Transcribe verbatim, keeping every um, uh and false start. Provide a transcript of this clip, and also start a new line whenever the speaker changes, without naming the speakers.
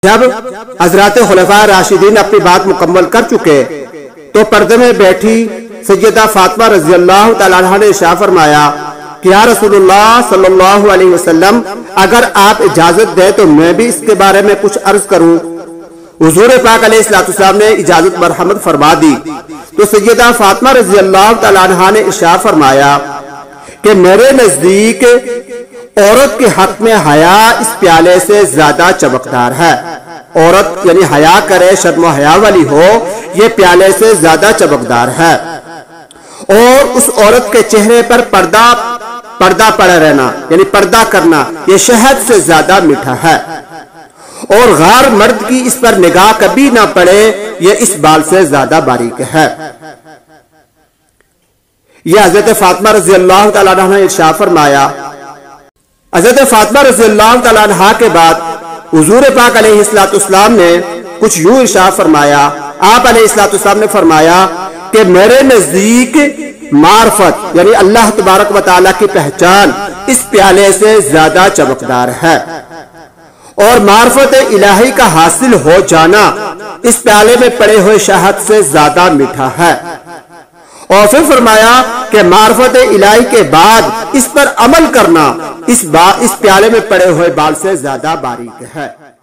جب حضرات خلفاء راشدین اپنی بات مکمل کر چکے تو پردے میں بیٹھی سیدہ فاطمہ رضی اللہ تعالیٰ عنہ نے ارشاد فرمایا کہ یا رسول اللہ صلی اللہ علیہ وسلم اگر آپ اجازت دیں تو میں بھی اس کے بارے میں کچھ عرض کروں۔ حضور پاک علیہ السلام نے اجازت مرحمت فرما دی تو سیدہ فاطمہ رضی اللہ تعالیٰ عنہ نے ارشاد فرمایا کہ میرے نزدیک عورت کے حق میں حیا اس پیالے سے زیادہ چمکدار ہے۔ عورت یعنی حیا کرے، شرم و حیا والی ہو، یہ پیالے سے زیادہ چمکدار ہے، اور اس عورت کے چہرے پر پردہ پردہ پڑے رہنا یعنی پردہ کرنا یہ شہد سے زیادہ میٹھا ہے، اور غار مرد کی اس پر نگاہ کبھی نہ پڑے یہ اس بال سے زیادہ باریک ہے۔ یہ حضرت فاطمہ رضی اللہ تعالیٰ عنہ نے ارشاد فرمایا۔ حضرت فاطمہ رضی اللہ تعالیٰ عنہ کے بعد حضور پاک علیہ السلام نے کچھ یوں ارشاد فرمایا۔ آپ علیہ السلام نے فرمایا کہ میرے نزدیک معرفت یعنی اللہ تبارک و تعالیٰ کی پہچان اس پیالے سے زیادہ چمکدار ہے، اور معرفت الہی کا حاصل ہو جانا اس پیالے میں پڑے ہوئے شہد سے زیادہ میٹھا ہے، اور پھر فرمایا کہ معرفت الہی کے بعد اس پر عمل کرنا اس, با اس پیالے میں پڑے ہوئے بال سے زیادہ باریک ہے۔